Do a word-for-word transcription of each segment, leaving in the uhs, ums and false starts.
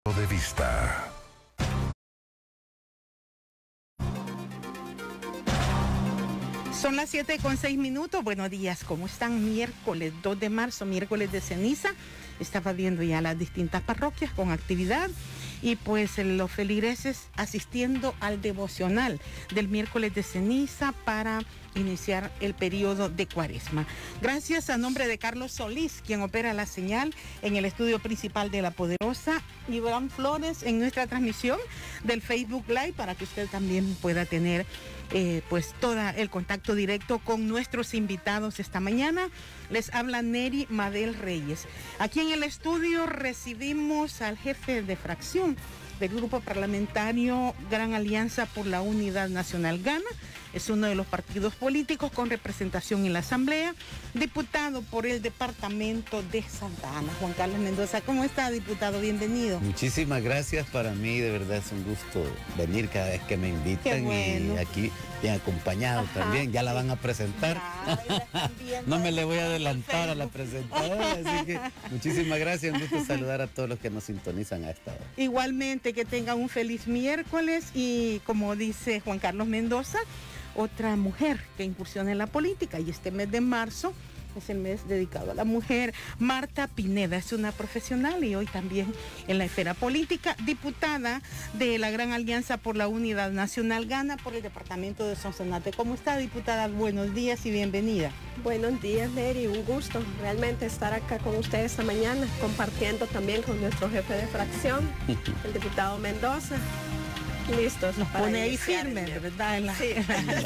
De vista. Son las siete con seis minutos. Buenos días, ¿cómo están? Miércoles dos de marzo, miércoles de ceniza. Estaba viendo ya las distintas parroquias con actividad y pues los feligreses asistiendo al devocional del miércoles de ceniza para iniciar el periodo de Cuaresma. Gracias a nombre de Carlos Solís, quien opera la señal en el estudio principal de La Poderosa, y Iván Flores en nuestra transmisión del Facebook Live para que usted también pueda tener eh, pues todo el contacto directo con nuestros invitados esta mañana. Les habla Neri Madel Reyes. Aquí en el estudio recibimos al jefe de fracción del grupo parlamentario Gran Alianza por la Unidad Nacional Gana. Es uno de los partidos políticos con representación en la Asamblea, diputado por el departamento de Santa Ana. Juan Carlos Mendoza, ¿cómo está, diputado? Bienvenido. Muchísimas gracias, para mí de verdad es un gusto venir cada vez que me invitan. Qué bueno. Y aquí bien acompañado. Ajá, también, ya sí. La van a presentar. Ya, no me le voy a adelantar a la presentadora, así que muchísimas gracias, un gusto saludar a todos los que nos sintonizan a esta hora. Igualmente, que tengan un feliz miércoles y como dice Juan Carlos Mendoza, otra mujer que incursiona en la política, y este mes de marzo es el mes dedicado a la mujer. Marta Pineda es una profesional y hoy también en la esfera política, diputada de la Gran Alianza por la Unidad Nacional Gana por el departamento de Sonsonate. ¿Cómo está, diputada? Buenos días y bienvenida. Buenos días, Neri, un gusto realmente estar acá con ustedes esta mañana, compartiendo también con nuestro jefe de fracción, el diputado Mendoza. Listos. Nos pone ahí firme, ¿verdad? En la... Sí.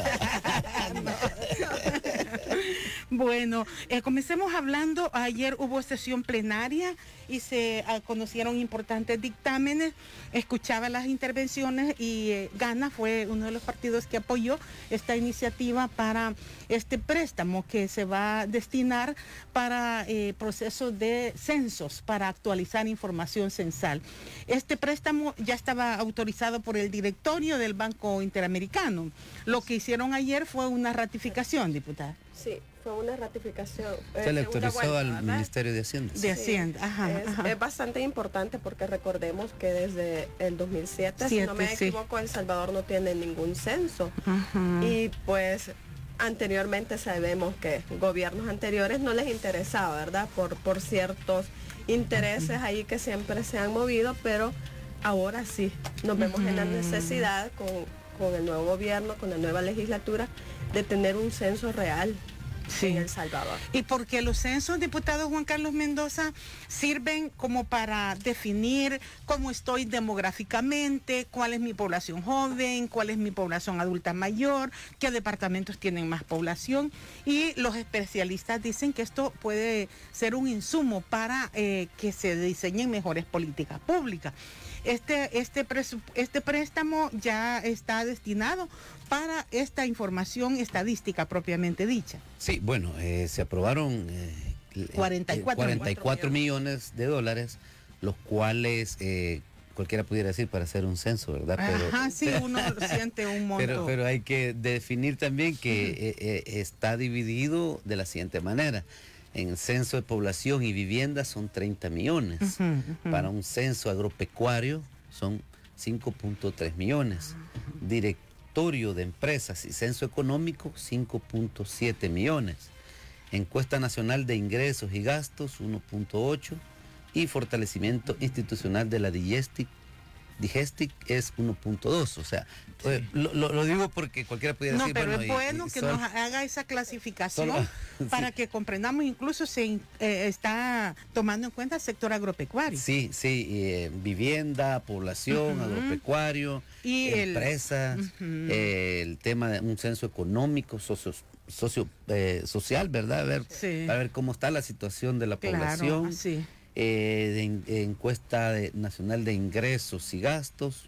Bueno, eh, comencemos hablando. Ayer hubo sesión plenaria y se uh, conocieron importantes dictámenes. Escuchaba las intervenciones y eh, Gana fue uno de los partidos que apoyó esta iniciativa para este préstamo que se va a destinar para eh, procesos de censos, para actualizar información censal. Este préstamo ya estaba autorizado por el directorio del Banco Interamericano. Lo que hicieron ayer fue una ratificación, diputada. Sí, fue una ratificación. Se le autorizó vuelta, al ¿verdad? Ministerio de Hacienda. De Hacienda, sí, ajá, es, ajá. Es bastante importante porque recordemos que desde el dos mil siete, Siete, si no me sí. equivoco, El Salvador no tiene ningún censo. Ajá. Y pues anteriormente sabemos que gobiernos anteriores no les interesaba, ¿verdad? Por, por ciertos intereses ajá. ahí que siempre se han movido, pero ahora sí, nos vemos ajá. en la necesidad con, con el nuevo gobierno, con la nueva legislatura, de tener un censo real sí. en El Salvador. Y porque los censos, diputado Juan Carlos Mendoza, sirven como para definir cómo estoy demográficamente, cuál es mi población joven, cuál es mi población adulta mayor, qué departamentos tienen más población, y los especialistas dicen que esto puede ser un insumo para eh, que se diseñen mejores políticas públicas. Este, este, este préstamo ya está destinado para esta información estadística propiamente dicha. Sí, bueno, eh, se aprobaron eh, cuarenta y cuatro, cuarenta y cuatro millones de dólares, los cuales eh, cualquiera pudiera decir para hacer un censo, ¿verdad? Pero, Ajá, sí, uno siente un monto. Pero, pero hay que definir también que uh-huh. eh, eh, está dividido de la siguiente manera. En el censo de población y vivienda son treinta millones. Uh-huh, uh-huh. Para un censo agropecuario son cinco punto tres millones. Uh-huh. Directorio de empresas y censo económico, cinco punto siete millones. Encuesta nacional de ingresos y gastos, uno punto ocho. Y fortalecimiento institucional de la Digestic, Digestic es uno punto dos, o sea, sí. lo, lo, lo digo porque cualquiera pudiera no, decir... No, pero bueno, es bueno y, y que solo, nos haga esa clasificación solo, para sí. que comprendamos, incluso se eh, está tomando en cuenta el sector agropecuario. Sí, sí, eh, vivienda, población, uh-huh. agropecuario, y empresa, el, uh-huh. eh, el tema de un censo económico, socio, socio, eh, social, ¿verdad? A ver, sí. Para ver cómo está la situación de la claro, población. Sí. Eh, de, de encuesta de, nacional de ingresos y gastos,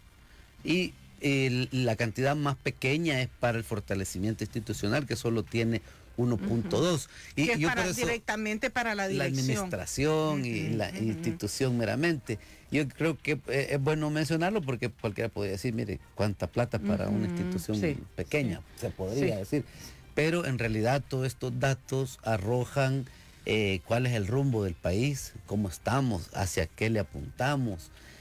y eh, la cantidad más pequeña es para el fortalecimiento institucional, que solo tiene uno punto dos. Uh-huh. Y que es yo para, por eso, directamente para la dirección. La administración uh-huh. y la uh-huh. institución meramente. Yo creo que eh, es bueno mencionarlo porque cualquiera podría decir, mire, cuánta plata para uh-huh. una institución sí, pequeña, sí. se podría sí. decir. Pero en realidad todos estos datos arrojan Eh, cuál es el rumbo del país, cómo estamos, hacia qué le apuntamos,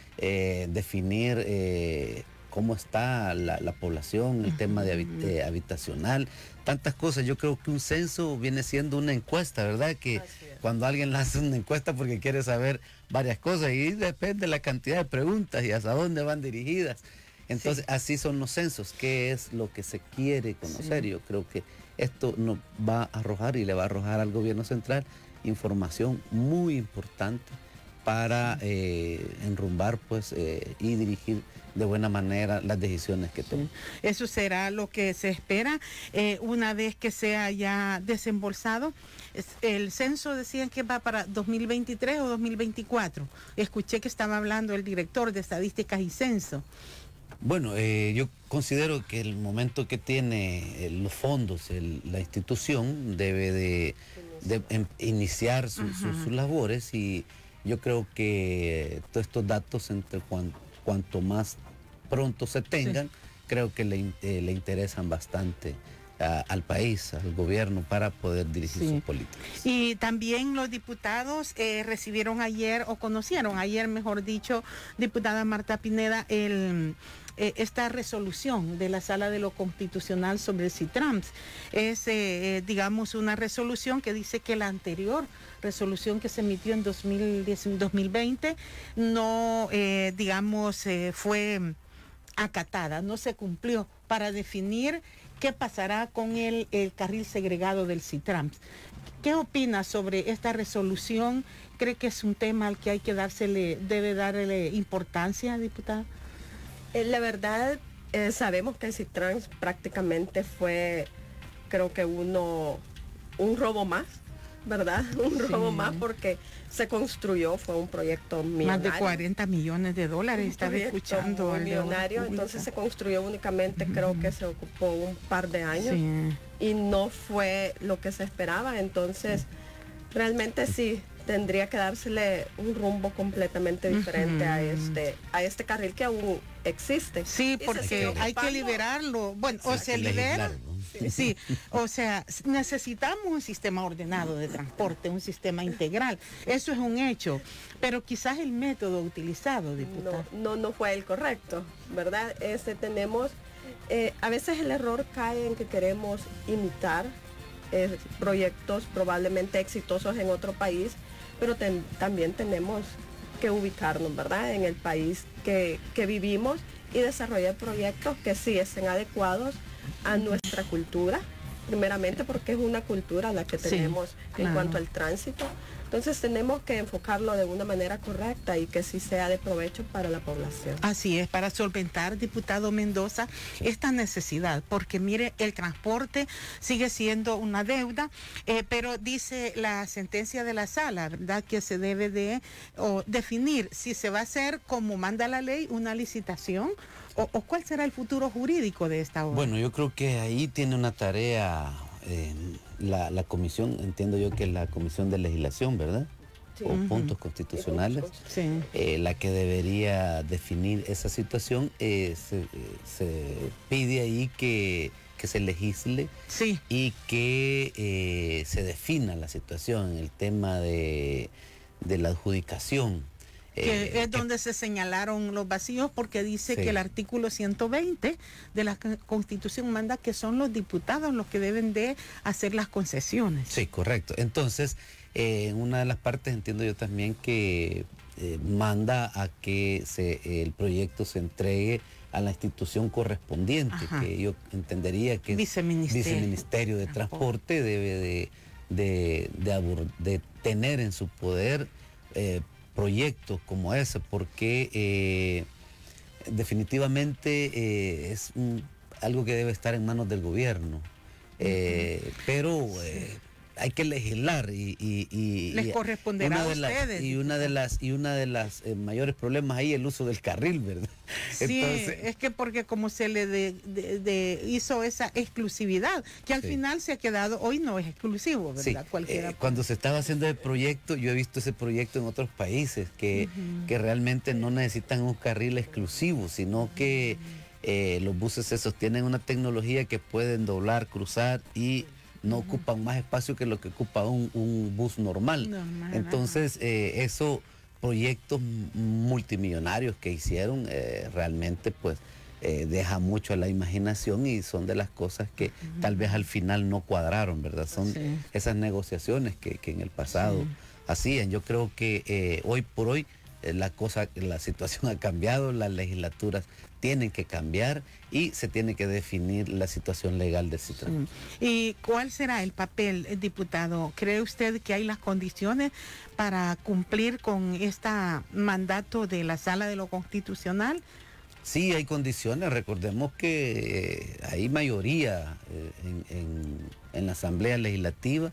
eh, definir eh, cómo está la, la población, el uh-huh. tema de habit eh, habitacional, tantas cosas. Yo creo que un censo viene siendo una encuesta, ¿verdad? Que cuando alguien hace una encuesta porque quiere saber varias cosas y depende de la cantidad de preguntas y hasta dónde van dirigidas. Entonces, sí. así son los censos, qué es lo que se quiere conocer. Sí. Yo creo que esto nos va a arrojar y le va a arrojar al gobierno central información muy importante para eh, enrumbar pues eh, y dirigir de buena manera las decisiones que tomen. Sí. Eso será lo que se espera eh, una vez que sea ya desembolsado. El censo decían que va para dos mil veintitrés o dos mil veinticuatro. Escuché que estaba hablando el director de Estadísticas y Censo. Bueno, eh, yo considero que el momento que tiene eh, los fondos, el, la institución debe de, de em, iniciar su, uh-huh. su, sus labores, y yo creo que todos estos datos, entre cuan, cuanto más pronto se tengan, sí. creo que le, eh, le interesan bastante a, al país, al gobierno, para poder dirigir sí. sus políticas. Y también los diputados eh, recibieron ayer, o conocieron ayer, mejor dicho, diputada Marta Pineda, el... esta resolución de la Sala de lo Constitucional sobre el CITRAMS. Es, eh, digamos, una resolución que dice que la anterior resolución que se emitió en dos mil diez, dos mil veinte no, eh, digamos, eh, fue acatada, no se cumplió, para definir qué pasará con el, el carril segregado del CITRAMS. ¿Qué opina sobre esta resolución? ¿Cree que es un tema al que hay que dársele, debe darle importancia, diputada? La verdad, eh, sabemos que el CITRAMS prácticamente fue, creo que uno, un robo más, ¿verdad? Un sí. robo más, porque se construyó, fue un proyecto millonario. Más de cuarenta millones de dólares, estaba escuchando. El millonario, entonces se construyó únicamente, uh-huh. creo que se ocupó un par de años, sí. y no fue lo que se esperaba. Entonces, realmente sí, tendría que dársele un rumbo completamente diferente uh-huh. a este a este carril que aún existe. Sí, porque hay que liberarlo. Bueno, o se libera. Sí. sí, o sea, necesitamos un sistema ordenado de transporte, un sistema integral. Eso es un hecho. Pero quizás el método utilizado, diputada. No, no, no fue el correcto, ¿verdad? Este tenemos, eh, a veces el error cae en que queremos imitar eh, proyectos probablemente exitosos en otro país, pero ten, también tenemos que ubicarnos, ¿verdad?, en el país que, que vivimos, y desarrollar proyectos que sí estén adecuados a nuestra cultura, primeramente porque es una cultura la que tenemos sí, claro. en cuanto al tránsito. Entonces tenemos que enfocarlo de una manera correcta y que sí sea de provecho para la población. Así es, para solventar, diputado Mendoza, esta necesidad, porque mire, el transporte sigue siendo una deuda, eh, pero dice la sentencia de la sala, ¿verdad?, que se debe de o, definir si se va a hacer, como manda la ley, una licitación, o, o cuál será el futuro jurídico de esta obra. Bueno, yo creo que ahí tiene una tarea... Eh, la, la comisión, entiendo yo que es la comisión de legislación, ¿verdad? Sí. O uh-huh. puntos constitucionales, sí. eh, la que debería definir esa situación. Eh, se, se pide ahí que, que se legisle sí. y que eh, se defina la situación en el tema de, de la adjudicación. Que eh, es donde que, se señalaron los vacíos, porque dice sí. que el artículo ciento veinte de la Constitución manda que son los diputados los que deben de hacer las concesiones. Sí, correcto. Entonces, eh, en una de las partes entiendo yo también que eh, manda a que se, eh, el proyecto se entregue a la institución correspondiente, Ajá. que yo entendería que Viceministerio, Viceministerio de Transporte debe de, de, de, de tener en su poder eh, proyectos como ese, porque eh, definitivamente eh, es un, algo que debe estar en manos del gobierno, eh, uh-huh. pero eh, hay que legislar y, y, y les corresponderá una a de las, ustedes. Y una de las y una de las eh, mayores problemas ahí es el uso del carril, ¿verdad? Sí, entonces, es que porque como se le de, de, de hizo esa exclusividad, que al sí. final se ha quedado, hoy no es exclusivo, ¿verdad? Sí. Eh, cuando se estaba haciendo el proyecto, yo he visto ese proyecto en otros países que, uh-huh. que realmente no necesitan un carril exclusivo, sino que eh, los buses esos tienen una tecnología que pueden doblar, cruzar y no uh-huh. ocupan más espacio que lo que ocupa un, un bus normal. normal Entonces, eh, eso proyectos multimillonarios que hicieron, eh, realmente pues eh, deja mucho a la imaginación y son de las cosas que uh-huh. tal vez al final no cuadraron, ¿verdad? Son sí. esas negociaciones que, que en el pasado sí. hacían. Yo creo que eh, hoy por hoy eh, la cosa, la situación ha cambiado, las legislaturas tienen que cambiar y se tiene que definir la situación legal del Citram. Sí. ¿Y cuál será el papel, diputado? ¿Cree usted que hay las condiciones para cumplir con este mandato de la Sala de lo Constitucional? Sí, hay condiciones. Recordemos que eh, hay mayoría eh, en, en, en la Asamblea Legislativa.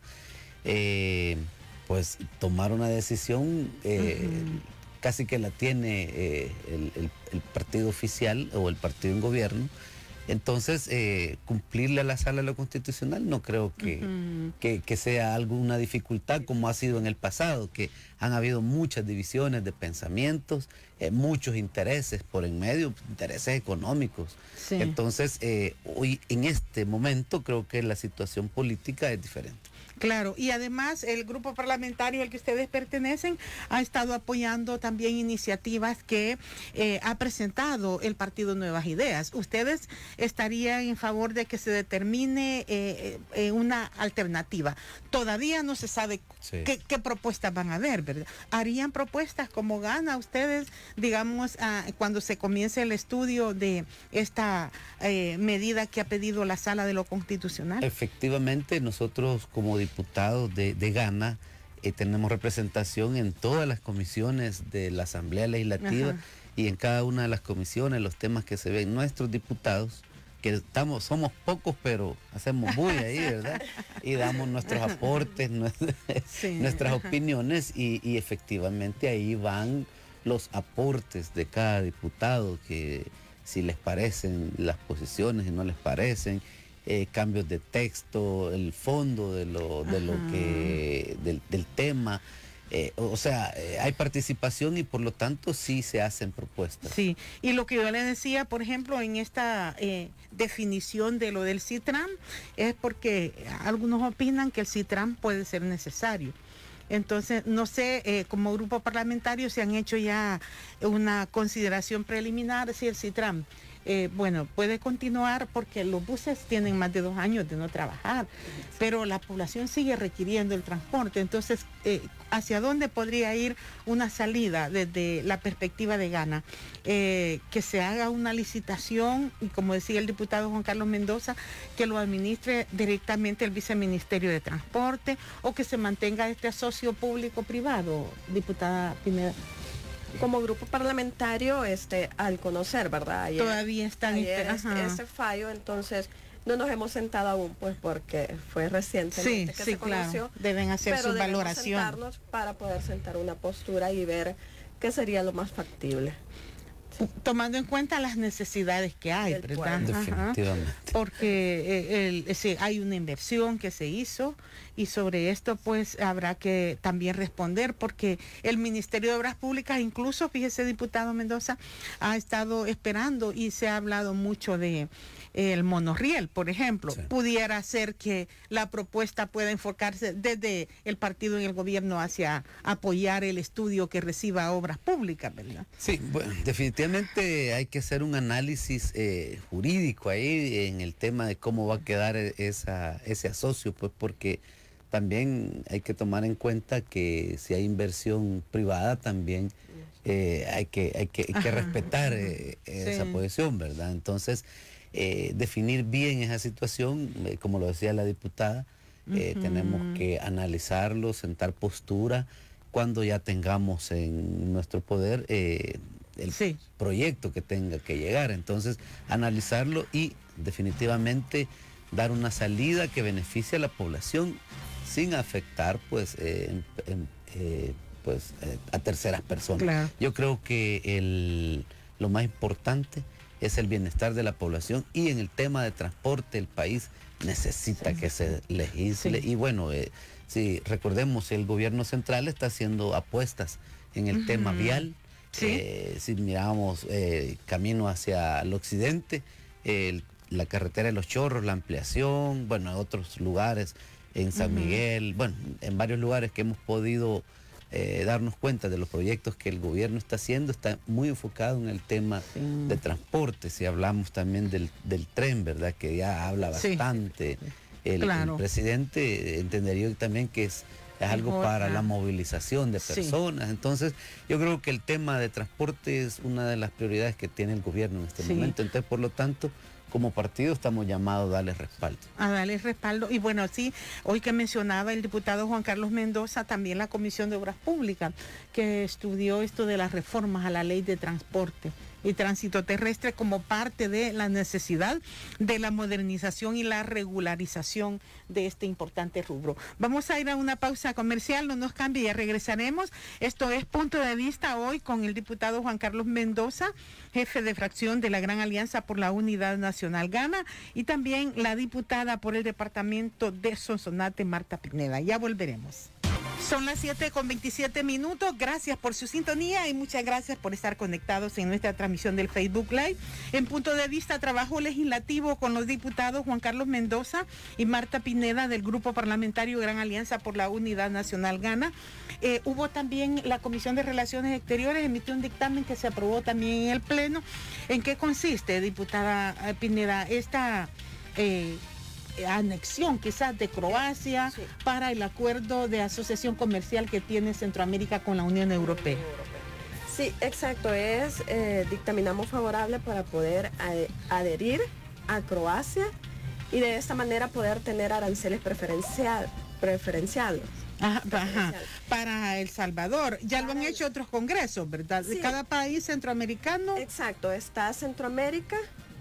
Eh, pues tomar una decisión eh, uh-huh. casi que la tiene eh, el, el, el partido oficial o el partido en gobierno. Entonces, eh, cumplirle a la Sala de lo Constitucional no creo que, uh-huh. que, que sea alguna dificultad como ha sido en el pasado, que han habido muchas divisiones de pensamientos, eh, muchos intereses por en medio, intereses económicos. Sí. Entonces, eh, hoy en este momento creo que la situación política es diferente. Claro, y además el grupo parlamentario al que ustedes pertenecen ha estado apoyando también iniciativas que eh, ha presentado el Partido Nuevas Ideas. ¿Ustedes estarían en favor de que se determine eh, eh, una alternativa? Todavía no se sabe sí. qué, qué propuestas van a haber, ¿verdad? ¿Harían propuestas como gana ustedes, digamos, ah, cuando se comience el estudio de esta eh, medida que ha pedido la Sala de lo Constitucional? Efectivamente, nosotros como diputados de, de Gana eh, tenemos representación en todas las comisiones de la Asamblea Legislativa. Ajá. Y en cada una de las comisiones, los temas que se ven, nuestros diputados, que estamos, somos pocos, pero hacemos bulla ahí, ¿verdad? Y damos nuestros aportes, nuestras, sí, nuestras opiniones, y, y efectivamente ahí van los aportes de cada diputado, que si les parecen las posiciones y no les parecen, eh, cambios de texto, el fondo de lo, de lo que, del, del tema. Eh, o sea, eh, hay participación y por lo tanto sí se hacen propuestas. Sí, y lo que yo le decía, por ejemplo, en esta eh, definición de lo del Citram, es porque algunos opinan que el Citram puede ser necesario. Entonces, no sé, eh, como grupo parlamentario se han hecho ya una consideración preliminar si el Citram Eh, bueno, puede continuar porque los buses tienen más de dos años de no trabajar, pero la población sigue requiriendo el transporte. Entonces, eh, ¿hacia dónde podría ir una salida desde la perspectiva de Gana? Eh, que se haga una licitación y, como decía el diputado Juan Carlos Mendoza, que lo administre directamente el Viceministerio de Transporte, o que se mantenga este asocio público-privado, diputada Pineda. Como grupo parlamentario, este, al conocer, ¿verdad? Ayer, Todavía están ayer este, ese fallo, entonces no nos hemos sentado aún, pues porque fue recientemente sí, que sí, se conoció. Claro. Deben hacer su valoración. Sentarnos para poder sentar una postura y ver qué sería lo más factible. Tomando en cuenta las necesidades que hay, ¿verdad? Definitivamente. Porque eh, el, ese, hay una inversión que se hizo y sobre esto pues habrá que también responder, porque el Ministerio de Obras Públicas, incluso, fíjese, diputado Mendoza, ha estado esperando y se ha hablado mucho de eh, el monorriel, por ejemplo. Sí. Pudiera ser que la propuesta pueda enfocarse desde el partido en el gobierno hacia apoyar el estudio que reciba obras públicas, ¿verdad? Sí, bueno, definitivamente hay que hacer un análisis eh, jurídico ahí en el tema de cómo va a quedar esa, ese asocio, pues porque también hay que tomar en cuenta que si hay inversión privada también eh, hay que, hay que, hay que respetar eh, sí. esa posición, ¿verdad? Entonces, eh, definir bien esa situación, eh, como lo decía la diputada, eh, uh-huh. tenemos que analizarlo, sentar postura, cuando ya tengamos en nuestro poder eh, el sí. proyecto que tenga que llegar. Entonces, analizarlo y definitivamente dar una salida que beneficie a la población sin afectar pues, eh, en, en, eh, pues eh, a terceras personas. Claro. Yo creo que el, lo más importante es el bienestar de la población, y en el tema de transporte el país necesita sí. que se legisle. Sí. Y bueno, eh, si recordemos, el gobierno central está haciendo apuestas en el uh-huh. tema vial. ¿Sí? Eh, si miramos eh, camino hacia el occidente, eh, la carretera de Los Chorros, la ampliación, bueno, otros lugares, en San uh-huh. Miguel, bueno, en varios lugares que hemos podido eh, darnos cuenta de los proyectos que el gobierno está haciendo, está muy enfocado en el tema sí. de transporte. Si hablamos también del, del tren, ¿verdad? Que ya habla bastante. Sí. El, claro. el presidente entendería también que es, es algo Mejor, para ah. la movilización de personas. Sí. Entonces, yo creo que el tema de transporte es una de las prioridades que tiene el gobierno en este sí. momento. Entonces, por lo tanto, como partido estamos llamados a darle respaldo. A darle respaldo. Y bueno, sí, hoy que mencionaba el diputado Juan Carlos Mendoza, también la Comisión de Obras Públicas, que estudió esto de las reformas a la ley de transporte y tránsito terrestre como parte de la necesidad de la modernización y la regularización de este importante rubro. Vamos a ir a una pausa comercial, no nos cambie, ya regresaremos. Esto es Punto de Vista hoy con el diputado Juan Carlos Mendoza, jefe de fracción de la Gran Alianza por la Unidad Nacional Gana, y también la diputada por el departamento de Sonsonate, Marta Pineda. Ya volveremos. Son las siete con veintisiete minutos. Gracias por su sintonía y muchas gracias por estar conectados en nuestra transmisión del Facebook Live. En Punto de Vista, trabajo legislativo con los diputados Juan Carlos Mendoza y Marta Pineda del Grupo Parlamentario Gran Alianza por la Unidad Nacional Gana. Eh, hubo también la Comisión de Relaciones Exteriores, emitió un dictamen que se aprobó también en el Pleno. ¿En qué consiste, diputada Pineda, esta... Eh, anexión quizás de Croacia sí. para el acuerdo de asociación comercial que tiene Centroamérica con la Unión Europea? Sí, exacto, es eh, dictaminamos favorable para poder ad adherir a Croacia y de esta manera poder tener aranceles preferencial, preferenciales. Ajá, ajá. Para El Salvador, ya para lo han hecho otros congresos, ¿verdad? Sí. De cada país centroamericano. Exacto, está Centroamérica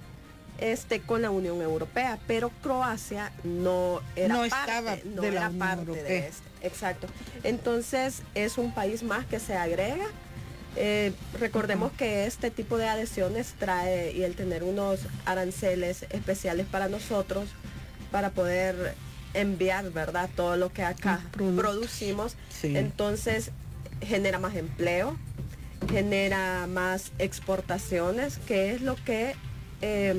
Este, con la Unión Europea, pero Croacia no era no parte, estaba no de era la Unión parte Europea. de este. Exacto. Entonces es un país más que se agrega. Eh, recordemos uh-huh. que este tipo de adhesiones trae y el tener unos aranceles especiales para nosotros para poder enviar, ¿verdad? Todo lo que acá producimos. Sí. Entonces genera más empleo, genera más exportaciones, que es lo que eh,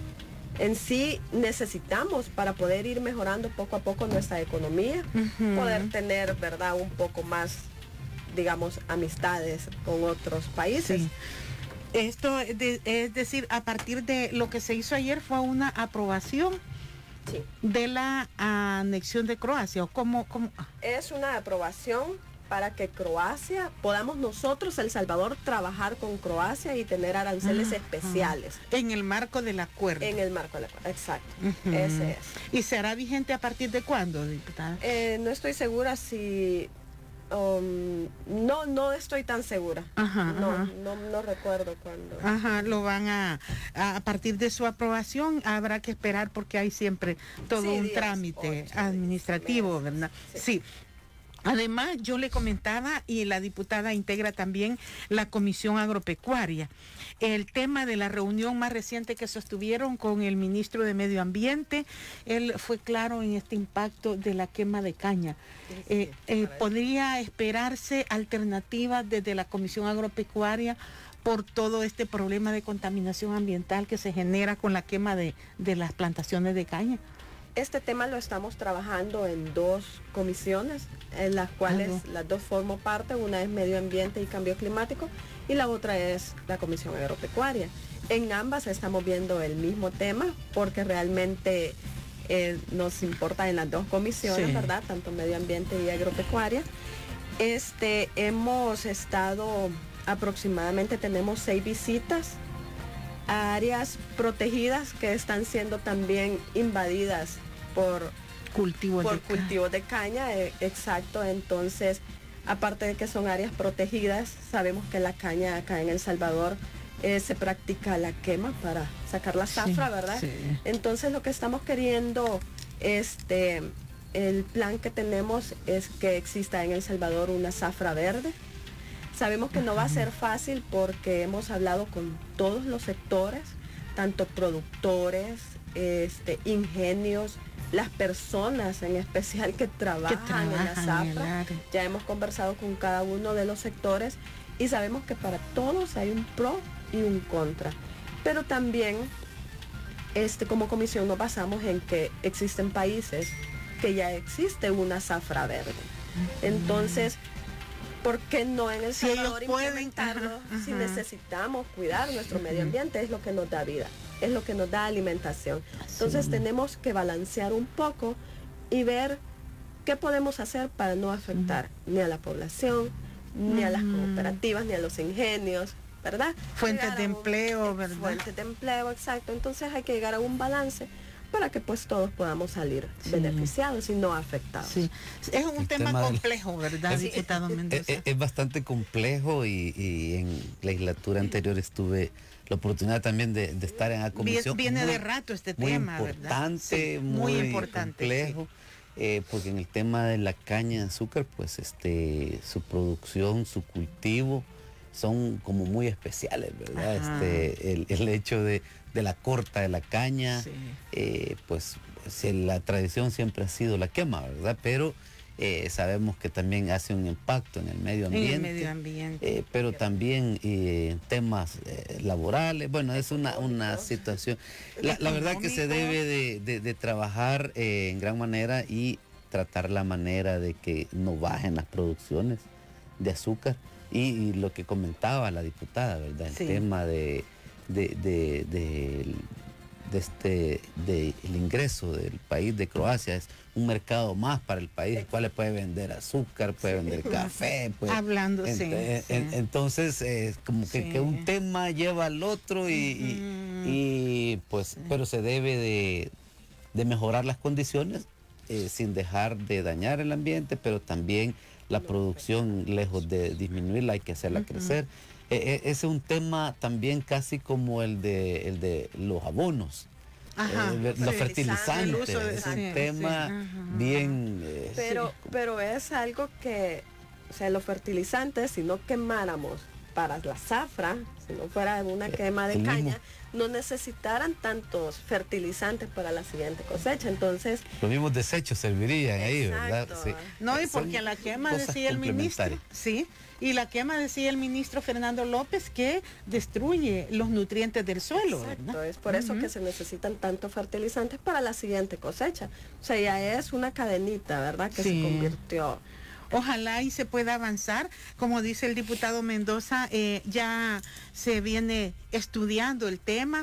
en sí necesitamos para poder ir mejorando poco a poco nuestra economía, uh-huh. poder tener, ¿verdad?, un poco más, digamos, amistades con otros países. Sí. Esto de, es decir, a partir de lo que se hizo ayer fue una aprobación sí. de la anexión de Croacia, ¿o cómo, cómo? Es una aprobación para que Croacia, podamos nosotros, El Salvador, trabajar con Croacia y tener aranceles ah, especiales. Ah. En el marco del acuerdo. En el marco del acuerdo, exacto. Uh-huh. Ese es. ¿Y será vigente a partir de cuándo, diputada? Eh, no estoy segura si... Um, no, no estoy tan segura. Ajá, no, ajá. no, no recuerdo cuándo. Ajá, lo van a, a partir de su aprobación habrá que esperar porque hay siempre todo sí, un días, trámite ocho, administrativo, meses, ¿verdad? Sí. sí. Además, yo le comentaba, y la diputada integra también la Comisión Agropecuaria, el tema de la reunión más reciente que sostuvieron con el ministro de Medio Ambiente. Él fue claro en este impacto de la quema de caña. Sí, sí, eh, eh, ¿Podría esperarse alternativas desde la Comisión Agropecuaria por todo este problema de contaminación ambiental que se genera con la quema de, de las plantaciones de caña? Este tema lo estamos trabajando en dos comisiones, en las cuales uh-huh. las dos formo parte. Una es Medio Ambiente y Cambio Climático y la otra es la Comisión Agropecuaria. En ambas estamos viendo el mismo tema porque realmente eh, nos importa en las dos comisiones, sí. ¿verdad? Tanto Medio Ambiente y Agropecuaria. Este, hemos estado aproximadamente, tenemos seis visitas a áreas protegidas que están siendo también invadidas por cultivos por de cultivos de caña, eh, exacto. Entonces, aparte de que son áreas protegidas, sabemos que la caña acá en El Salvador eh, se practica la quema para sacar la zafra, sí, ¿verdad? Sí. Entonces, lo que estamos queriendo, este, el plan que tenemos es que exista en El Salvador una zafra verde. Sabemos que no va a ser fácil porque hemos hablado con todos los sectores, tanto productores, este, ingenios, las personas en especial que trabajan, que trabajan en la zafra. En ya hemos conversado con cada uno de los sectores y sabemos que para todos hay un pro y un contra. Pero también este, como comisión nos basamos en que existen países que ya existe una zafra verde. Entonces, ¿por qué no en El Si Salvador ellos pueden, implementarlo? ajá, ajá. Si necesitamos cuidar nuestro medio ambiente, es lo que nos da vida, es lo que nos da alimentación. Entonces Sí. tenemos que balancear un poco y ver qué podemos hacer para no afectar uh-huh. ni a la población, ni uh-huh. a las cooperativas, ni a los ingenios, ¿verdad? Fuentes de un, empleo, ¿verdad? Fuentes de empleo, exacto. Entonces hay que llegar a un balance para que pues todos podamos salir sí. beneficiados y no afectados. Sí. Es un tema, tema complejo, ¿verdad, es, diputado Mendoza? Es, es bastante complejo y, y en legislatura anterior estuve la oportunidad también de, de estar en la comisión. Viene muy, de rato este muy tema, importante, ¿verdad? Sí, muy, muy importante, complejo. Sí. Eh, porque en el tema de la caña de azúcar, pues este, su producción, su cultivo, son como muy especiales, ¿verdad? Este, el, el hecho de, de la corta de la caña, sí. eh, pues, pues la tradición siempre ha sido la quema, ¿verdad? Pero eh, sabemos que también hace un impacto en el medio ambiente. En el medio ambiente. Eh, pero también eh, temas eh, laborales, bueno, es una, una situación. La, la verdad que se debe de, de, de trabajar eh, en gran manera y tratar la manera de que no bajen las producciones de azúcar. Y, y lo que comentaba la diputada, ¿verdad? El sí. tema de, de, de, de, de este de el ingreso del país de Croacia es un mercado más para el país, el cual le puede vender azúcar, puede sí. vender café. Puede, Hablando, ent, sí, en, sí. En, entonces, eh, como que, sí. que un tema lleva al otro y, uh-huh. y, y pues, sí. pero se debe de, de mejorar las condiciones eh, sin dejar de dañar el ambiente, pero también la producción, lejos de disminuirla, hay que hacerla uh-huh. crecer. Eh, ese es un tema también casi como el de, el de los abonos, Ajá, eh, los fertilizantes. De, es sí, un tema sí, uh-huh. bien... Eh, pero, sí. pero es algo que, o sea, los fertilizantes, si no quemáramos para la zafra, si no fuera una quema de el caña, mismo. no necesitaran tantos fertilizantes para la siguiente cosecha. Entonces, los mismos desechos servirían ahí, ¿verdad? Sí. No, y porque la quema decía el ministro, sí, y la quema decía el ministro Fernando López que destruye los nutrientes del suelo. Exacto, ¿verdad? es por eso uh-huh. que se necesitan tantos fertilizantes para la siguiente cosecha. O sea, ya es una cadenita, ¿verdad? Que sí. se convirtió. Ojalá y se pueda avanzar. Como dice el diputado Mendoza, eh, ya se viene estudiando el tema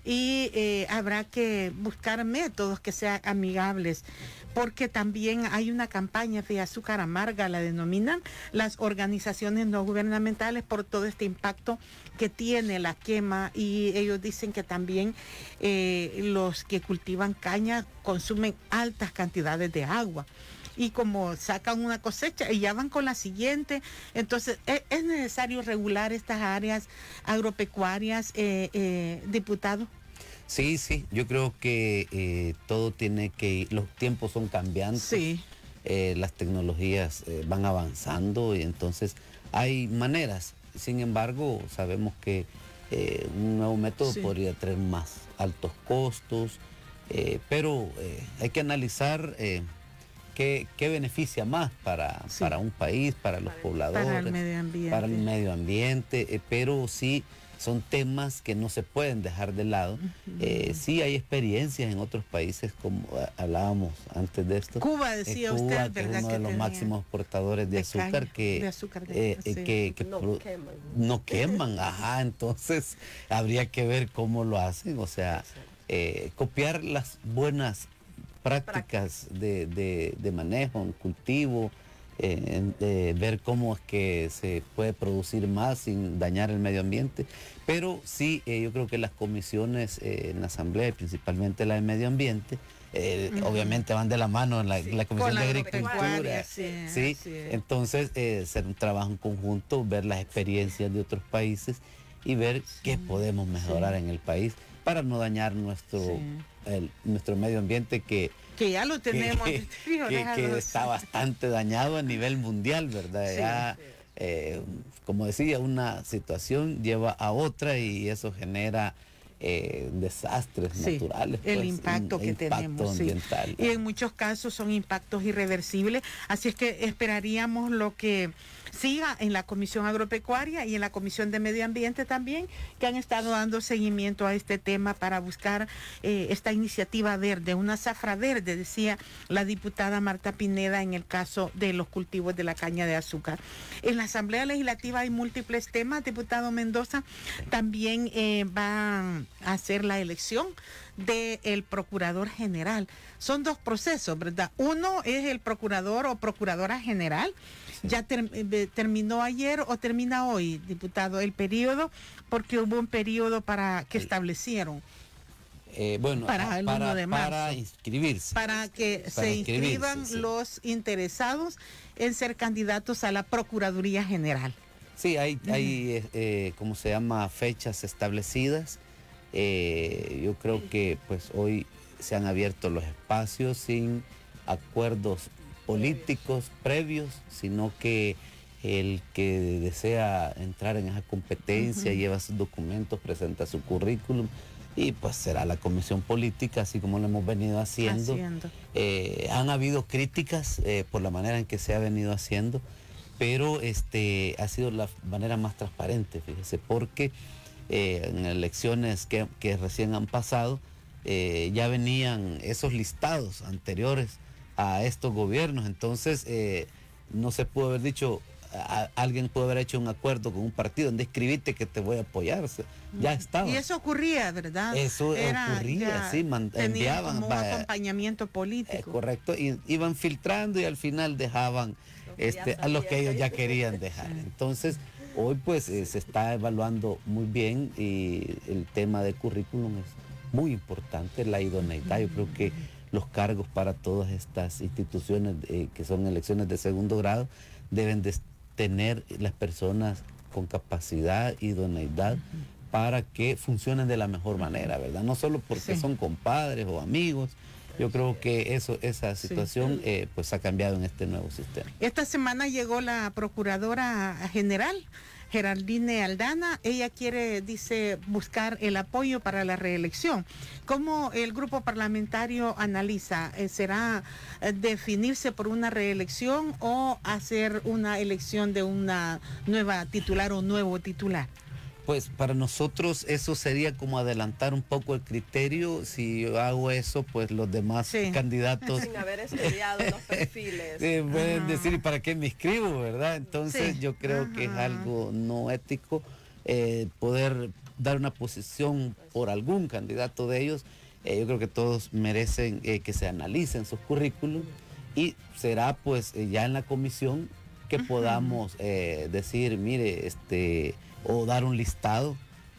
y eh, habrá que buscar métodos que sean amigables, porque también hay una campaña de azúcar amarga, la denominan las organizaciones no gubernamentales, por todo este impacto que tiene la quema, y ellos dicen que también eh, los que cultivan caña consumen altas cantidades de agua. Y como sacan una cosecha y ya van con la siguiente, entonces es, es necesario regular estas áreas agropecuarias, eh, eh, diputado. Sí, sí, yo creo que eh, todo tiene que ir, los tiempos son cambiantes, sí. eh, las tecnologías eh, van avanzando y entonces hay maneras. Sin embargo, sabemos que eh, un nuevo método sí. podría traer más altos costos, eh, pero eh, hay que analizar eh, qué, qué beneficia más para, sí. para un país, para los pobladores, para el medio ambiente, para el medio ambiente eh, pero sí son temas que no se pueden dejar de lado. Uh-huh. eh, sí hay experiencias en otros países, como uh, hablábamos antes de esto. Cuba, decía eh, Cuba, usted, que ¿verdad? es uno que de los máximos exportadores de, de azúcar, caña, que, de azúcar de, eh, sí. que, que no, pro, queman. no queman. Ajá, entonces habría que ver cómo lo hacen, o sea, eh, copiar las buenas prácticas de, de, de manejo, en cultivo, eh, de ver cómo es que se puede producir más sin dañar el medio ambiente. Pero sí, eh, yo creo que las comisiones eh, en la Asamblea, y principalmente la de Medio Ambiente, eh, uh-huh. obviamente van de la mano en la, sí, la Comisión de Agricultura. Sí, sí. Entonces, eh, hacer un trabajo en conjunto, ver las experiencias de otros países y ver sí. qué podemos mejorar sí. en el país para no dañar nuestro, sí. el, nuestro medio ambiente que... Que ya lo tenemos. Que, que, que, que está bastante dañado a nivel mundial, ¿verdad? Sí, ya, sí. Eh, como decía, una situación lleva a otra y eso genera eh, desastres sí, naturales. El pues, impacto un, que impacto tenemos. Ambiental, sí. Y en muchos casos son impactos irreversibles. Así es que esperaríamos lo que siga en la Comisión Agropecuaria y en la Comisión de Medio Ambiente también, que han estado dando seguimiento a este tema para buscar eh, esta iniciativa verde, una zafra verde, decía la diputada Marta Pineda en el caso de los cultivos de la caña de azúcar. En la Asamblea Legislativa hay múltiples temas, diputado Mendoza. También eh, van a hacer la elección del procurador general. Son dos procesos, ¿verdad? Uno es el procurador o procuradora general. Sí. Ya ter, eh, terminó ayer o termina hoy, diputado, el periodo, porque hubo un periodo para que establecieron. Eh, bueno, para el para, uno de marzo. Para inscribirse. Para que para se inscriban sí. los interesados en ser candidatos a la Procuraduría General. Sí, hay, uh-huh. hay eh, ¿cómo se llama? Fechas establecidas. Eh, yo creo que pues hoy se han abierto los espacios sin acuerdos políticos previos, sino que el que desea entrar en esa competencia, uh-huh. lleva sus documentos, presenta su currículum, y pues será la comisión política, así como lo hemos venido haciendo. haciendo. Eh, han habido críticas eh, por la manera en que se ha venido haciendo, pero este ha sido la manera más transparente, fíjese, porque eh, en elecciones que, que recién han pasado, eh, ya venían esos listados anteriores a estos gobiernos, entonces eh, no se pudo haber dicho, a, alguien pudo haber hecho un acuerdo con un partido donde escribiste que te voy a apoyar, o sea, ya estaba. Y eso ocurría, ¿verdad? Eso Era, ocurría, sí, man, enviaban como un va, acompañamiento político. Eh, correcto, y iban filtrando y al final dejaban este, a los que ellos ya querían dejar. Entonces, hoy pues eh, se está evaluando muy bien y el tema de currículum es muy importante, la idoneidad. Yo creo que los cargos para todas estas instituciones eh, que son elecciones de segundo grado deben de tener las personas con capacidad, idoneidad, uh-huh. para que funcionen de la mejor manera, ¿verdad? No solo porque sí. son compadres o amigos. Yo creo que eso, esa situación sí. eh, pues ha cambiado en este nuevo sistema. Esta semana llegó la Procuradora General, Geraldine Aldana. Ella quiere, dice, buscar el apoyo para la reelección. ¿Cómo el grupo parlamentario analiza? ¿Será definirse por una reelección o hacer una elección de una nueva titular o nuevo titular? Pues para nosotros eso sería como adelantar un poco el criterio. Si yo hago eso, pues los demás sí. candidatos... Sin haber estudiado los perfiles. Sí, pueden Ajá. decir, ¿y para qué me inscribo, verdad? Entonces sí. yo creo Ajá. que es algo no ético eh, poder dar una posición por algún candidato de ellos. Eh, yo creo que todos merecen eh, que se analicen sus currículums y será pues eh, ya en la comisión que Ajá. podamos eh, decir, mire, este... o dar un listado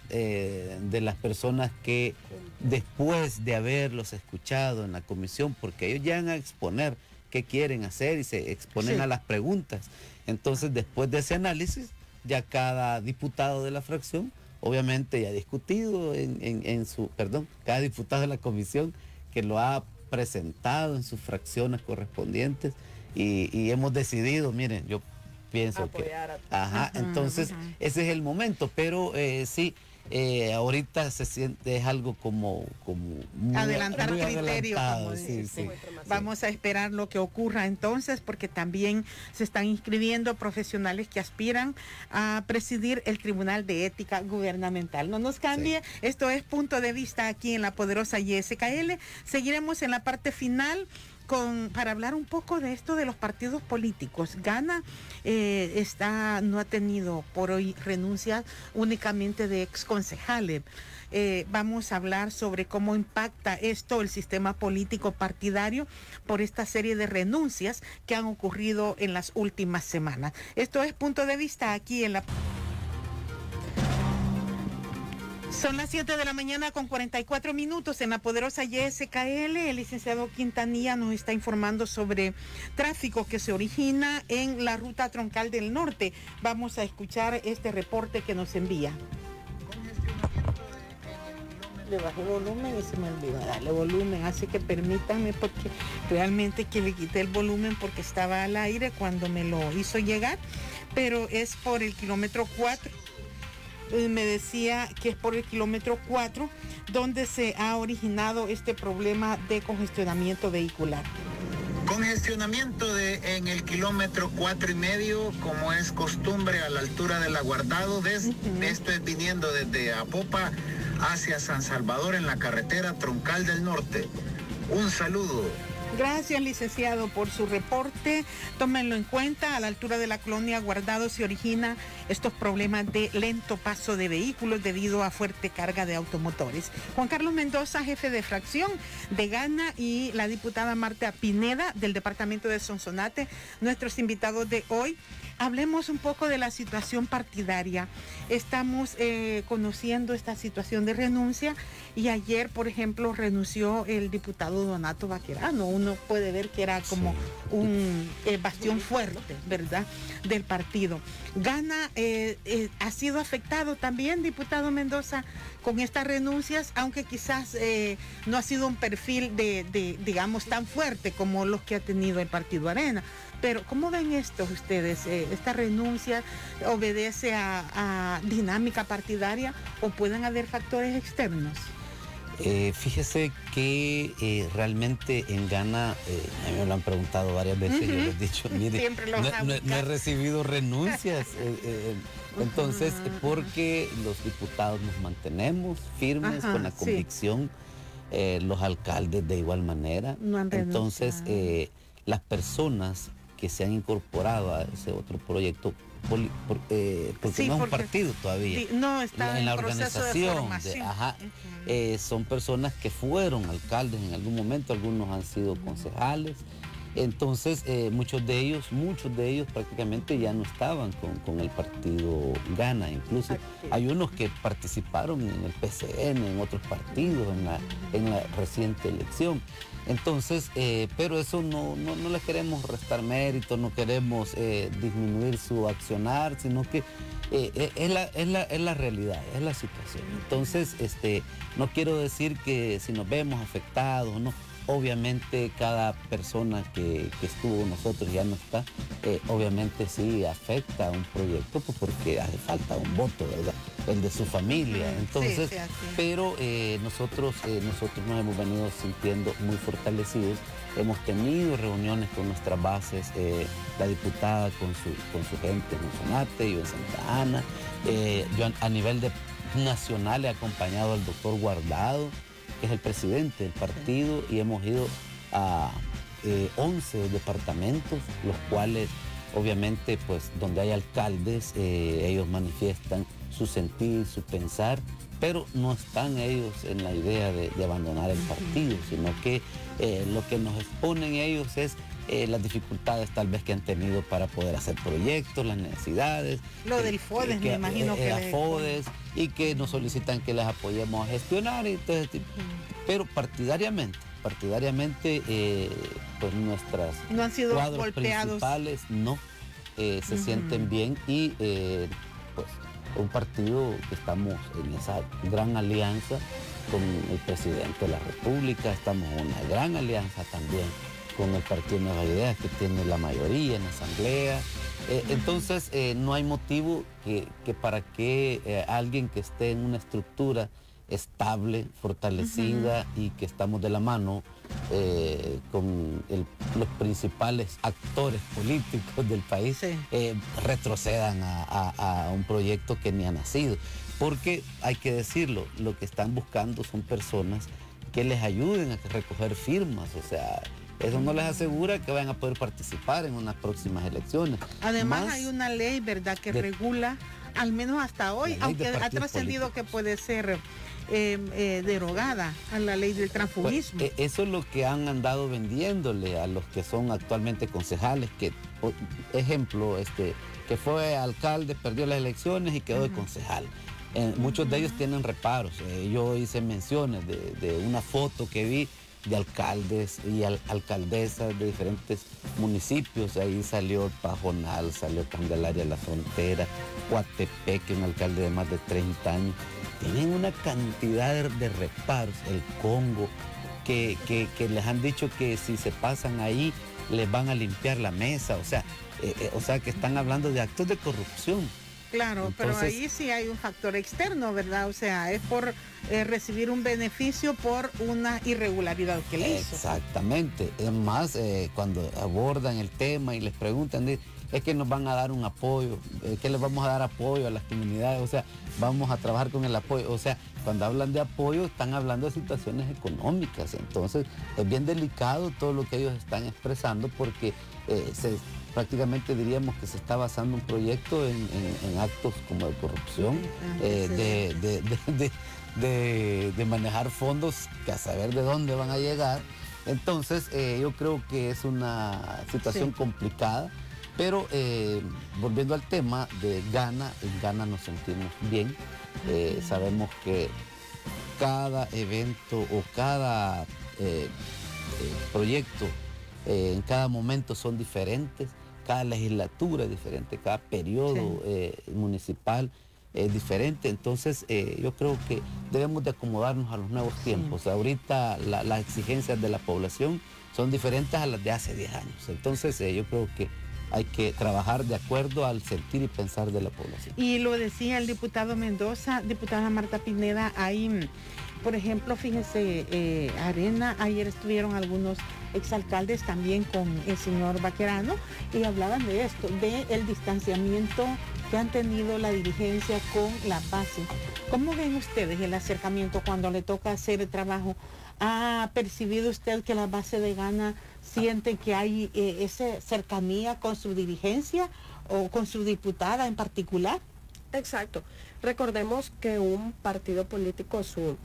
eh, de las personas que después de haberlos escuchado en la comisión, porque ellos llegan a exponer qué quieren hacer y se exponen sí. a las preguntas. Entonces, después de ese análisis, ya cada diputado de la fracción, obviamente ya ha discutido en, en, en su, perdón, cada diputado de la comisión que lo ha presentado en sus fracciones correspondientes y, y hemos decidido, miren, yo pienso que ajá, uh-huh, entonces uh-huh. ese es el momento, pero eh, sí eh, ahorita se siente es algo como como muy, adelantar muy criterio como sí, sí. Vamos a esperar lo que ocurra entonces, porque también se están inscribiendo profesionales que aspiran a presidir el Tribunal de Ética Gubernamental. No nos cambie, sí. esto es Punto de Vista aquí en la poderosa Y S K L. Seguiremos en la parte final Con, para hablar un poco de esto de los partidos políticos. Gana eh, está, no ha tenido por hoy renuncias únicamente de exconcejales. Eh, vamos a hablar sobre cómo impacta esto el sistema político partidario por esta serie de renuncias que han ocurrido en las últimas semanas. Esto es Punto de Vista aquí en la... Son las siete de la mañana con cuarenta y cuatro minutos en la poderosa Y S K L. El licenciado Quintanilla nos está informando sobre tráfico que se origina en la ruta troncal del norte. Vamos a escuchar este reporte que nos envía. Le bajé volumen y se me olvidó darle volumen, así que permítanme porque realmente que le quité el volumen porque estaba al aire cuando me lo hizo llegar, pero es por el kilómetro cuatro. Me decía que es por el kilómetro cuatro donde se ha originado este problema de congestionamiento vehicular. Congestionamiento de, en el kilómetro cuatro y medio, como es costumbre, a la altura del Aguardado. Des, uh-huh. Esto es viniendo desde Apopa hacia San Salvador en la carretera troncal del norte. Un saludo. Gracias, licenciado, por su reporte. Tómenlo en cuenta. A la altura de la colonia Guardado se origina estos problemas de lento paso de vehículos debido a fuerte carga de automotores. Juan Carlos Mendoza, jefe de fracción de Gana, y la diputada Marta Pineda del departamento de Sonsonate, nuestros invitados de hoy. Hablemos un poco de la situación partidaria. Estamos eh, conociendo esta situación de renuncia y ayer, por ejemplo, renunció el diputado Donato Baquerano. Uno puede ver que era como sí. un eh, bastión fuerte, ¿verdad?, del partido. Gana eh, eh, ha sido afectado también, diputado Mendoza, con estas renuncias, aunque quizás eh, no ha sido un perfil de, de, digamos, tan fuerte como los que ha tenido el Partido Arena. Pero, ¿cómo ven esto ustedes? Eh, ¿Esta renuncia obedece a, a dinámica partidaria o pueden haber factores externos? Eh, fíjese que eh, realmente en Gana, eh, a mí me lo han preguntado varias veces, uh-huh. yo les he dicho, mire, no, no, no he recibido renuncias. eh, eh, entonces, uh-huh. porque los diputados nos mantenemos firmes uh-huh, con la convicción, sí. eh, los alcaldes de igual manera. No han entonces, eh, las personas que se han incorporado a ese otro proyecto, poli, por, eh, porque sí, no es un partido todavía, sí, no está en, en la organización, de de, ajá, uh-huh. eh, son personas que fueron alcaldes en algún momento, algunos han sido concejales, entonces eh, muchos de ellos, muchos de ellos prácticamente ya no estaban con, con el partido Gana, incluso okay. hay unos que participaron en el P C N, en otros partidos, en la, en la reciente elección. Entonces, eh, pero eso no, no, no le queremos restar mérito, no queremos eh, disminuir su accionar, sino que eh, es, la, es, la, es la realidad, es la situación. Entonces, este, no quiero decir que si nos vemos afectados, no. Obviamente cada persona que, que estuvo con nosotros ya no está, eh, obviamente sí afecta a un proyecto, pues porque hace falta un voto, ¿verdad? El de su familia. Entonces, sí, sí, pero eh, nosotros, eh, nosotros nos hemos venido sintiendo muy fortalecidos. Hemos tenido reuniones con nuestras bases, eh, la diputada con su, con su gente en Sonsonate, yo en Santa Ana. Eh, yo a, a nivel de, nacional he acompañado al doctor Guardado, que es el presidente del partido, y hemos ido a eh, once departamentos, los cuales obviamente pues donde hay alcaldes, eh, ellos manifiestan su sentir, su pensar, pero no están ellos en la idea de, de abandonar el partido, sino que eh, lo que nos exponen ellos es eh, las dificultades tal vez que han tenido para poder hacer proyectos, las necesidades. Lo del FODES, que, me imagino eh, que... Eh, FODES, y que nos solicitan que les apoyemos a gestionar, y todo ese tipo. Pero partidariamente, partidariamente, eh, pues nuestras no han sido cuadros golpeados. Principales no eh, se uh-huh. sienten bien, y eh, pues un partido que estamos en esa gran alianza con el presidente de la República, estamos en una gran alianza también con el Partido Nuevas Ideas, que tiene la mayoría en la Asamblea. Eh, uh-huh. Entonces, eh, no hay motivo que, que para que eh, alguien que esté en una estructura estable, fortalecida, uh-huh. y que estamos de la mano eh, con el, los principales actores políticos del país, sí. eh, retrocedan a, a, a un proyecto que ni ha nacido. Porque hay que decirlo, lo que están buscando son personas que les ayuden a recoger firmas, o sea, eso no les asegura que vayan a poder participar en unas próximas elecciones. Además, Más hay una ley, ¿verdad?, que de, regula, al menos hasta hoy, aunque ha trascendido que puede ser eh, eh, derogada a la ley del transfugismo. Pues, eh, eso es lo que han andado vendiéndole a los que son actualmente concejales, que, por ejemplo, este, que fue alcalde, perdió las elecciones y quedó uh-huh. de concejal. Eh, muchos uh-huh. de ellos tienen reparos. Eh, yo hice menciones de, de una foto que vi de alcaldes y al, alcaldesas de diferentes municipios. Ahí salió Pajonal, salió Candelaria La Frontera, Coatepeque, un alcalde de más de treinta años. Tienen una cantidad de, de reparos, el Congo, que, que, que les han dicho que si se pasan ahí les van a limpiar la mesa. O sea, eh, eh, o sea que están hablando de actos de corrupción. claro, Entonces, pero ahí sí hay un factor externo, ¿verdad? O sea, es por eh, recibir un beneficio por una irregularidad que le hizo. Exactamente. Es más, eh, cuando abordan el tema y les preguntan, es que nos van a dar un apoyo, es que les vamos a dar apoyo a las comunidades, o sea, vamos a trabajar con el apoyo. O sea, cuando hablan de apoyo, están hablando de situaciones económicas. Entonces, es bien delicado todo lo que ellos están expresando porque eh, se, prácticamente diríamos que se está basando un proyecto en, en, en actos como de corrupción, eh, de, de, de, de, de, de manejar fondos que a saber de dónde van a llegar. Entonces, eh, yo creo que es una situación sí. complicada. Pero eh, volviendo al tema de Ghana, en Ghana nos sentimos bien. Eh, sabemos que cada evento o cada eh, eh, proyecto eh, en cada momento son diferentes, cada legislatura es diferente, cada periodo sí. eh, municipal es diferente. Entonces eh, yo creo que debemos de acomodarnos a los nuevos tiempos. Sí. Ahorita la, las exigencias de la población son diferentes a las de hace diez años. Entonces eh, yo creo que hay que trabajar de acuerdo al sentir y pensar de la población. Y lo decía el diputado Mendoza, diputada Marta Pineda, hay, por ejemplo, fíjese, eh, Arena, ayer estuvieron algunos exalcaldes también con el señor Baquerano y hablaban de esto, de el distanciamiento que han tenido la dirigencia con la base. ¿Cómo ven ustedes el acercamiento cuando le toca hacer el trabajo? ¿Ha percibido usted que la base de Ghana siente que hay eh, esa cercanía con su dirigencia o con su diputada en particular? Exacto. Recordemos que un partido político su,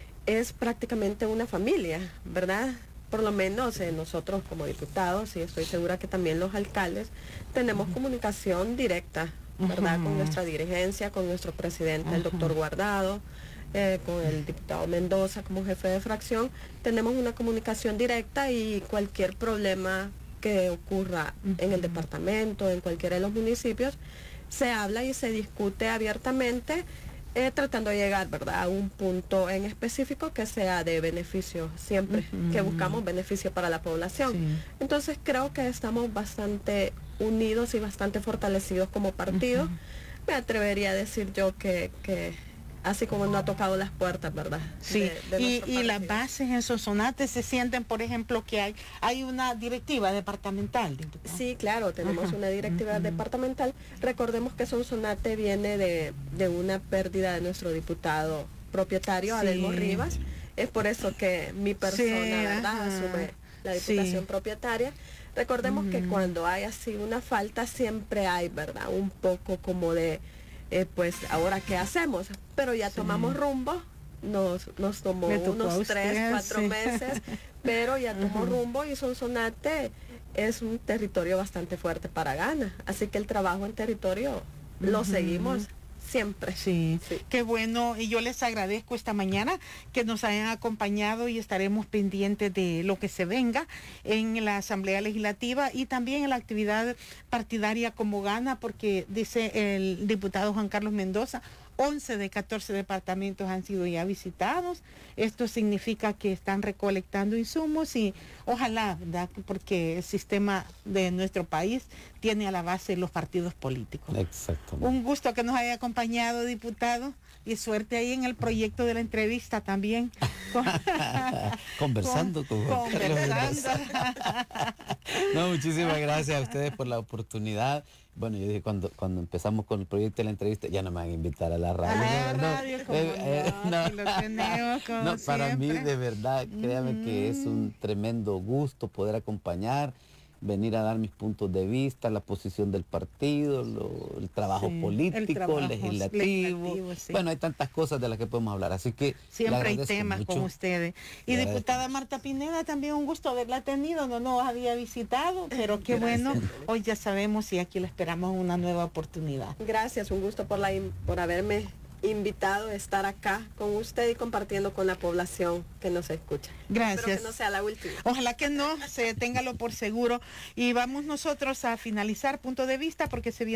es prácticamente una familia, ¿verdad? Por lo menos eh, nosotros como diputados, y estoy segura que también los alcaldes, tenemos uh-huh. comunicación directa, ¿verdad? Uh-huh. Con nuestra dirigencia, con nuestro presidente, uh-huh. el doctor Guardado, Eh, con el diputado Mendoza como jefe de fracción, tenemos una comunicación directa y cualquier problema que ocurra uh-huh. en el departamento, en cualquiera de los municipios, se habla y se discute abiertamente, eh, tratando de llegar, ¿verdad?, a un punto en específico que sea de beneficio, siempre uh-huh. que buscamos beneficio para la población. Sí. Entonces creo que estamos bastante unidos y bastante fortalecidos como partido. Uh-huh. Me atrevería a decir yo que... que así como no ha tocado las puertas, ¿verdad? Sí, de, de y, y las bases en Sonsonate se sienten, por ejemplo, que hay hay una directiva departamental. Sí, claro, tenemos Ajá. una directiva uh-huh. departamental. Recordemos que Sonsonate viene de, de una pérdida de nuestro diputado propietario, sí. Adelmo Rivas. Es por eso que mi persona, sí, ¿verdad?, asume la diputación sí. propietaria. Recordemos uh-huh. que cuando hay así una falta, siempre hay, ¿verdad?, un poco como de... Eh, pues ahora qué hacemos, pero ya sí. tomamos rumbo, nos, nos tomó unos tres, cuatro sí. meses, pero ya tomó uh-huh. rumbo y Sonsonate es un territorio bastante fuerte para Ghana, así que el trabajo en territorio uh-huh. lo seguimos siempre. Sí, sí, qué bueno, y yo les agradezco esta mañana que nos hayan acompañado y estaremos pendientes de lo que se venga en la Asamblea Legislativa y también en la actividad partidaria como Ghana, porque dice el diputado Juan Carlos Mendoza, once de catorce departamentos han sido ya visitados. Esto significa que están recolectando insumos y ojalá, ¿verdad?, porque el sistema de nuestro país tiene a la base los partidos políticos. Exactamente. Un gusto que nos haya acompañado, diputado, y suerte ahí en el proyecto de la entrevista también. Conversando con, con Conversando. No, muchísimas gracias a ustedes por la oportunidad. Bueno, yo dije, cuando, cuando empezamos con el proyecto de la entrevista, ya no me van a invitar a la radio. Ah, no, radio, no, como eh, eh, no, no. Si lo tenemos como No, para siempre. mí, de verdad, créame mm. que es un tremendo gusto poder acompañar, venir a dar mis puntos de vista, la posición del partido, lo, el trabajo sí, político, el trabajo legislativo. legislativo sí. Bueno, hay tantas cosas de las que podemos hablar, así que siempre hay temas mucho. Con ustedes. Y le diputada agradezco. Marta Pineda, también un gusto haberla tenido, no nos había visitado, pero qué Gracias. Bueno, hoy ya sabemos y aquí le esperamos una nueva oportunidad. Gracias, un gusto por, la, por haberme invitado a estar acá con usted y compartiendo con la población que nos escucha. Gracias. Espero que no sea la última. Ojalá que no, se téngalo por seguro. Y vamos nosotros a finalizar punto de vista porque se viene